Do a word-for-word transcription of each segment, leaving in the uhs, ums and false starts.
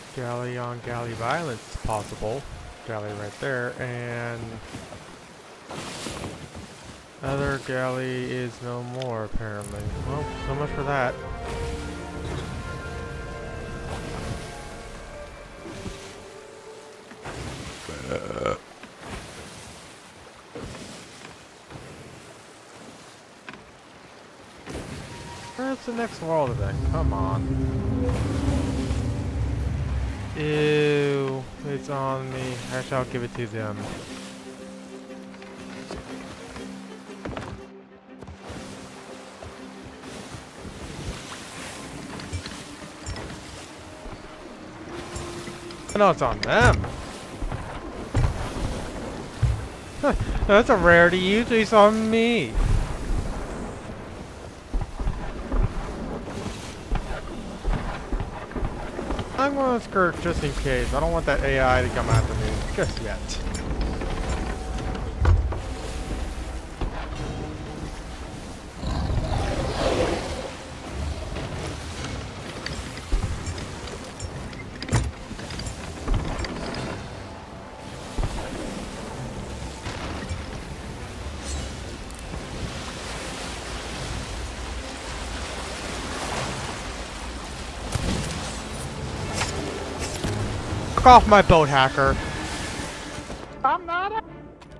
Galley on galley violence is possible. Galley right there, and other galley is no more apparently. Well, so much for that. Uh. Where's the next world event? Come on. Ew, it's on me. Actually, I'll give it to them. No, it's on them. That's a rarity. Usually it's on me. I'm going to skirt just in case. I don't want that A I to come after me just yet. Fuck off my boat, hacker. I'm not a-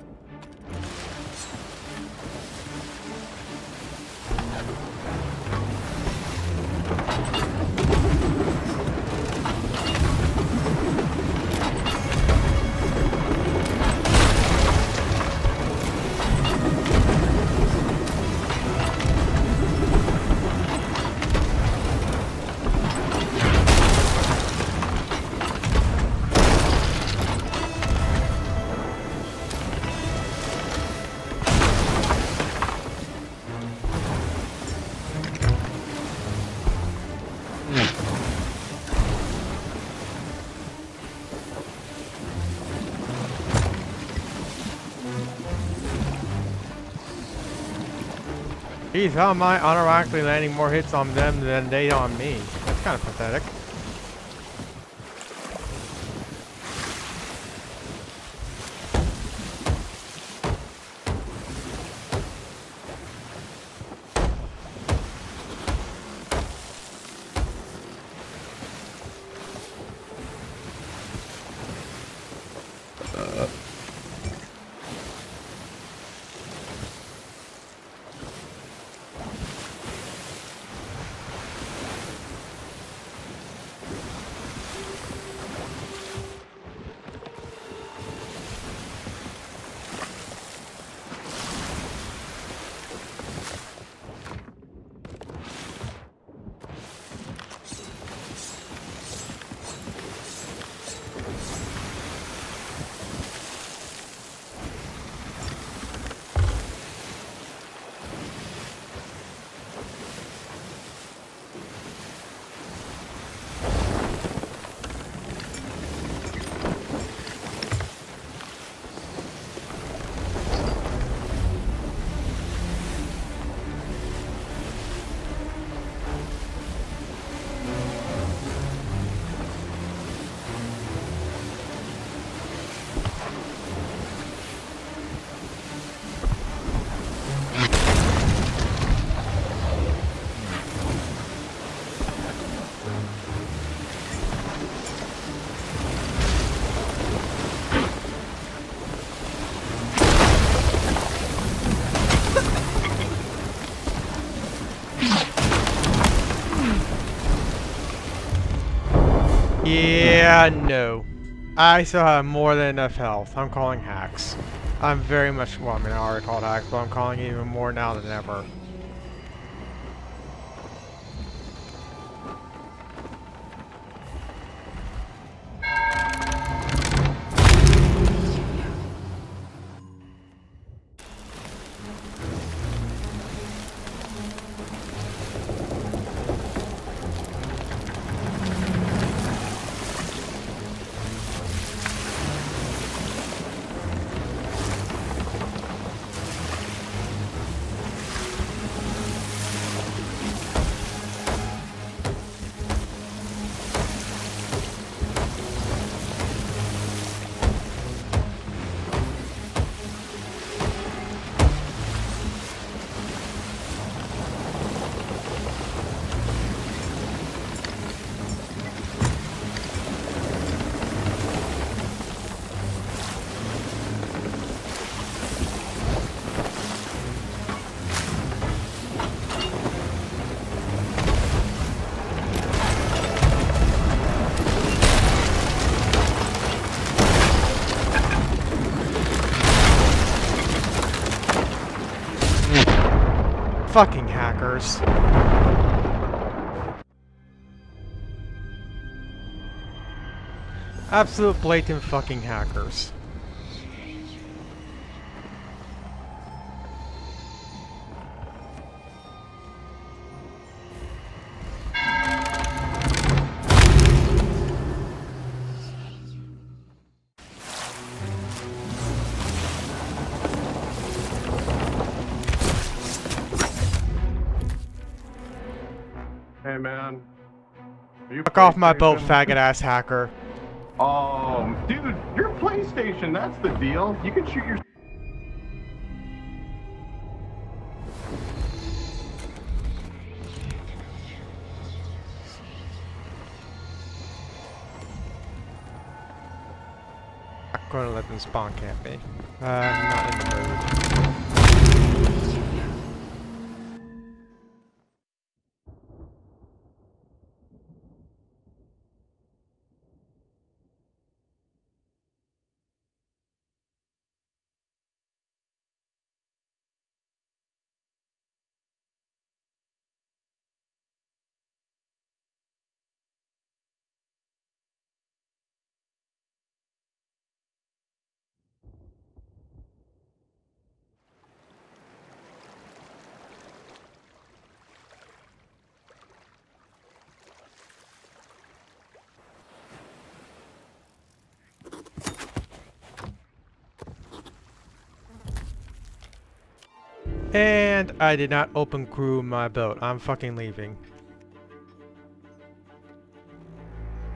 Geez, how am I unironically landing more hits on them than they on me? That's kind of pathetic. Yeah, no. I still have more than enough health. I'm calling hacks. I'm very much, well, I mean, I already called hacks, but I'm calling even more now than ever. Fucking hackers. Absolute blatant fucking hackers. Hey man. Are you Fuck off my boat, PlayStation? faggot ass hacker. Oh, dude, you're PlayStation, that's the deal. You can shoot your I'm gonna let them spawn camp me. Uh, I'm not in the mood. And I did not open crew my boat. I'm fucking leaving.